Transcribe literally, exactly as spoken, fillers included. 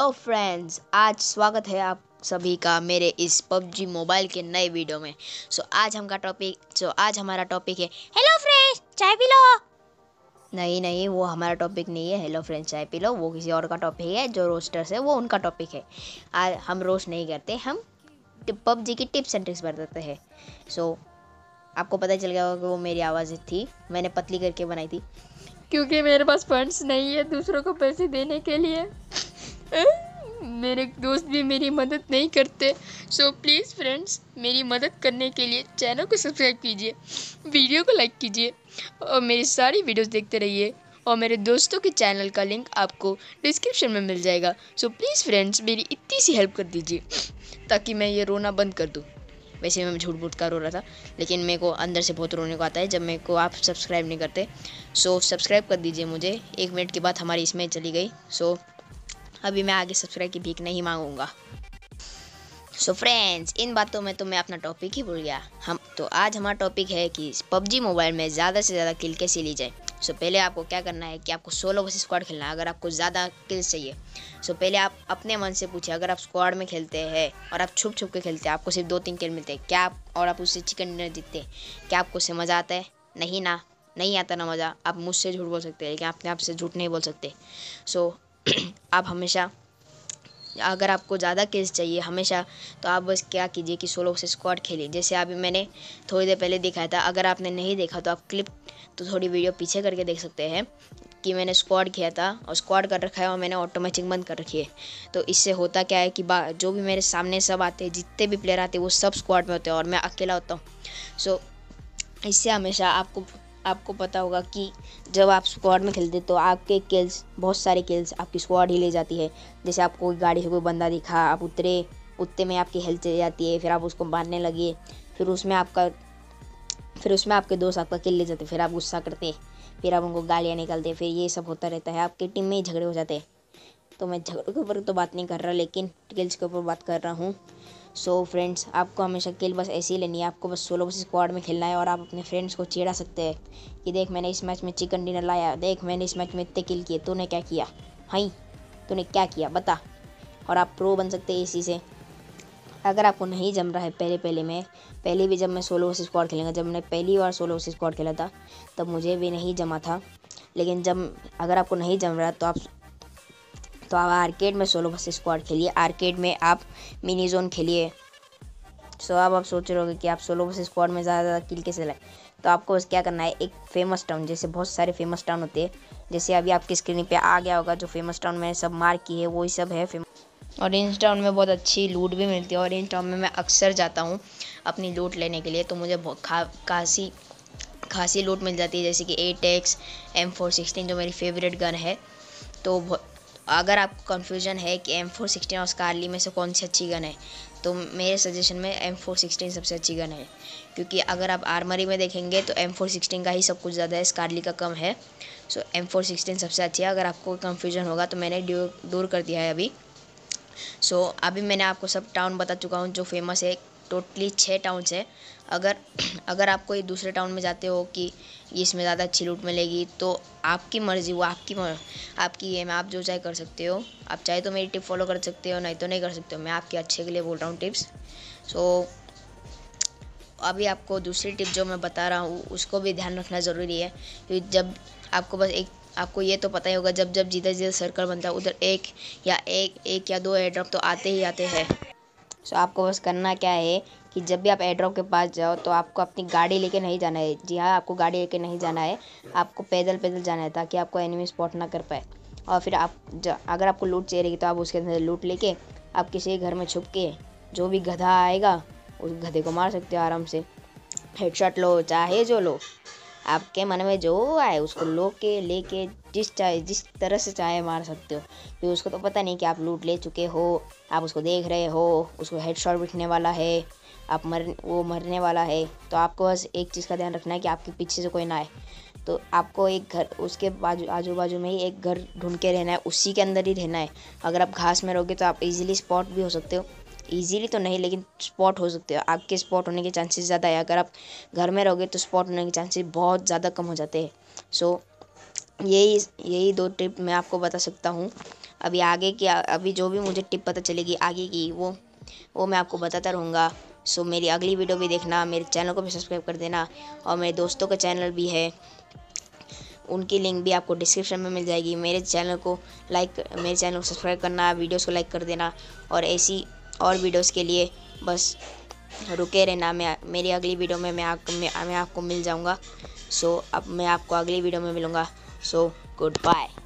Hello friends, आज स्वागत है आप सभी का मेरे इस पबजी मोबाइल के नए वीडियो में। सो आज हम का टॉपिक सो आज हमारा टॉपिक है हेलो फ्रेंड्स चाय पी लो। नहीं नहीं, वो हमारा टॉपिक नहीं है। हेलो फ्रेंड्स चाय पी लो वो किसी और का टॉपिक है, जो रोस्टर्स है वो उनका टॉपिक है। आज हम रोस्ट नहीं करते, हम पबजी की टिप्स एंड ट्रिक्स बताते हैं। सो आपको पता चल गया होगा कि वो मेरी आवाज़ थी, मैंने पतली करके बनाई थी क्योंकि मेरे पास फंड्स नहीं है दूसरों को पैसे देने के लिए। मेरे दोस्त भी मेरी मदद नहीं करते। सो प्लीज़ फ्रेंड्स, मेरी मदद करने के लिए चैनल को सब्सक्राइब कीजिए, वीडियो को लाइक कीजिए और मेरी सारी वीडियोस देखते रहिए। और मेरे दोस्तों के चैनल का लिंक आपको डिस्क्रिप्शन में मिल जाएगा। सो प्लीज़ फ्रेंड्स, मेरी इतनी सी हेल्प कर दीजिए ताकि मैं ये रोना बंद कर दूँ। वैसे मैं झूठ मूठ का रो रहा था, लेकिन मेरे को अंदर से बहुत रोने को आता है जब मेरे को आप सब्सक्राइब नहीं करते। सो सब्सक्राइब कर दीजिए मुझे। एक मिनट के बाद हमारी इसमें चली गई। सो अभी मैं आगे सब्सक्राइब की भीख नहीं मांगूंगा। सो फ्रेंड्स, इन बातों में तो मैं अपना टॉपिक ही भूल गया। हम तो आज हमारा टॉपिक है कि पबजी मोबाइल में ज़्यादा से ज़्यादा किल कैसे ली जाए। सो so, पहले आपको क्या करना है कि आपको सोलो वर्सेस स्क्वाड खेलना है। अगर आपको ज़्यादा किल्स चाहिए, सो so, पहले आप अपने मन से पूछिए, अगर आप स्क्वाड में खेलते हैं और आप छुप छुप के खेलते हैं, आपको सिर्फ दो तीन किल मिलते हैं क्या आप और आप उससे चिकन डिनर जीतते हैं, क्या आपको उससे मज़ा आता है? नहीं ना, नहीं आता ना मज़ा। आप मुझसे झूठ बोल सकते हैं लेकिन अपने आप से झूठ नहीं बोल सकते। सो so, आप हमेशा, अगर आपको ज़्यादा किल्स चाहिए हमेशा, तो आप बस क्या कीजिए कि सोलो से स्क्वाड खेलिए। जैसे अभी मैंने थोड़ी देर पहले दिखाया था। अगर आपने नहीं देखा तो आप क्लिप तो थोड़ी वीडियो पीछे करके देख सकते हैं कि मैंने स्क्वाड किया था और स्क्वाड कर रखा है और मैंने ऑटोमेटिक बंद कर रखी है। तो इससे होता क्या है कि जो भी मेरे सामने सब आते हैं, जितने भी प्लेयर आते हैं वो सब स्क्वाड में होते हैं और मैं अकेला होता हूँ। सो इससे हमेशा आपको आपको पता होगा कि जब आप स्क्वाड में खेलते तो आपके किल्स, बहुत सारे किल्स आपकी स्क्वाड ही ले जाती है। जैसे आपको कोई गाड़ी से कोई बंदा दिखा, आप उतरे, उतने में आपकी हेल्थ चली जाती है, फिर आप उसको मारने लगे, फिर उसमें आपका फिर उसमें आपके दोस्त आपका किल ले जाते, फिर आप गुस्सा करते, फिर आप उनको गालियाँ निकालते, फिर ये सब होता रहता है। आपकी टीम में ही झगड़े हो जाते हैं। तो मैं झगड़ों के ऊपर तो बात नहीं कर रहा, लेकिन किल्स के ऊपर बात कर रहा हूँ। सो so फ्रेंड्स, आपको हमेशा किल बस ऐसे ही लेनी है। आपको बस सोलो वर्सेस स्क्वाड में खेलना है और आप अपने फ्रेंड्स को चिढ़ा सकते हैं कि देख मैंने इस मैच में चिकन डिनर लाया, देख मैंने इस मैच में इतने किल किए, तूने क्या किया? हाई, तूने क्या किया बता। और आप प्रो बन सकते हैं इसी से। अगर आपको नहीं जम रहा है पहले पहले में पहले भी जब मैं सोलो वर्सेस स्क्वाड खेलेंगा, जब मैंने पहली बार सोलो वर्सेस स्क्वाड खेला था तब मुझे भी नहीं जमा था। लेकिन जब अगर आपको नहीं जम रहा तो आप तो आप आर्केड में सोलो वर्सेस स्क्वाड खेलिए। आर्केड में आप मिनी जोन खेलिए। सो अब आप सोच रहे होगे कि आप सोलो वर्सेस स्क्वाड में ज़्यादा ज़्यादा किल कैसे लाए। तो आपको बस क्या करना है, एक फेमस टाउन, जैसे बहुत सारे फेमस टाउन होते हैं, जैसे अभी आपकी स्क्रीन पे आ गया होगा जो फेमस टाउन मैंने सब मार्क की है, वही सब है फेमस। ऑरेंज टाउन में बहुत अच्छी लूट भी मिलती है। ऑरेंज टाउन में मैं अक्सर जाता हूँ अपनी लूट लेने के लिए, तो मुझे बहुत खा खासी खासी लूट मिल जाती है, जैसे कि eight X, M four sixteen जो मेरी फेवरेट गन है। तो अगर आपको कन्फ्यूजन है कि एम फोर सिक्सटीन और स्कारली में से कौन सी अच्छी गन है, तो मेरे सजेशन में एम फोर सिक्सटीन सबसे अच्छी गन है। क्योंकि अगर आप आर्मरी में देखेंगे तो एम फोर सिक्सटीन का ही सब कुछ ज़्यादा है, स्कारली का कम है। सो एम फोर सिक्सटीन सबसे अच्छी है। अगर आपको कन्फ्यूजन होगा तो मैंने दूर कर दिया है अभी। सो so, अभी मैंने आपको सब टाउन बता चुका हूँ जो फेमस है। टोटली छः टाउन्स है। अगर अगर आप कोई दूसरे टाउन में जाते हो कि इसमें ज़्यादा अच्छी लूट मिलेगी, तो आपकी मर्ज़ी, वो आपकी आपकी गेम है, आप जो चाहे कर सकते हो। आप चाहे तो मेरी टिप फॉलो कर सकते हो, नहीं तो नहीं कर सकते हो। मैं आपके अच्छे के लिए बोल रहा हूँ टिप्स। सो so, अभी आपको दूसरी टिप जो मैं बता रहा हूँ उसको भी ध्यान रखना ज़रूरी है। क्योंकि जब आपको बस एक आपको ये तो पता ही होगा, जब जब जिधर जिधर सर्कल बनता है उधर एक या एक एक या दो एयर ड्रॉप तो आते ही आते हैं। सो आपको बस करना क्या है कि जब भी आप एयर ड्रॉप के पास जाओ तो आपको अपनी गाड़ी लेके नहीं जाना है। जी हाँ, आपको गाड़ी लेके नहीं जाना है, आपको पैदल पैदल जाना है ताकि आपको एनिमी स्पॉट ना कर पाए। और फिर आप अगर आपको लूट चाहिए रहेगी तो आप उसके अंदर लूट लेके आप किसी घर में छुप के जो भी गधा आएगा उस गधे को मार सकते हो आराम से। हेडशॉट लो चाहे जो लो, आपके मन में जो आए उसको लो के लेके जिस चाहे जिस तरह से चाहे मार सकते हो। क्योंकि उसको तो पता नहीं कि आप लूट ले चुके हो, आप उसको देख रहे हो, उसको हेडशॉट बिठने वाला है, आप मर वो मरने वाला है। तो आपको बस एक चीज़ का ध्यान रखना है कि आपके पीछे से कोई ना आए। तो आपको एक घर, उसके बाजू आजू बाजू में ही एक घर ढूंढ के रहना है, उसी के अंदर ही रहना है। अगर आप घास में रहोगे तो आप इजीली स्पॉट भी हो सकते हो। इजीली तो नहीं, लेकिन स्पॉट हो सकते हो। आपके स्पॉट होने के चांसेस ज़्यादा है। अगर आप घर में रहोगे तो स्पॉट होने के चांसेस बहुत ज़्यादा कम हो जाते हैं। सो यही यही दो टिप मैं आपको बता सकता हूँ। अभी आगे की अभी जो भी मुझे टिप पता चलेगी आगे की वो वो मैं आपको बताता रहूँगा। सो मेरी अगली वीडियो भी देखना, मेरे चैनल को भी सब्सक्राइब कर देना, और मेरे दोस्तों का चैनल भी है, उनकी लिंक भी आपको डिस्क्रिप्शन में मिल जाएगी। मेरे चैनल को लाइक मेरे चैनल को सब्सक्राइब करना, वीडियोस को लाइक कर देना, और ऐसी और वीडियोस के लिए बस रुके रहना। मैं मेरी अगली वीडियो में मैं, आप, मैं, मैं आपको मिल जाऊंगा। सो अब मैं आपको अगली वीडियो में मिलूँगा। So good bye.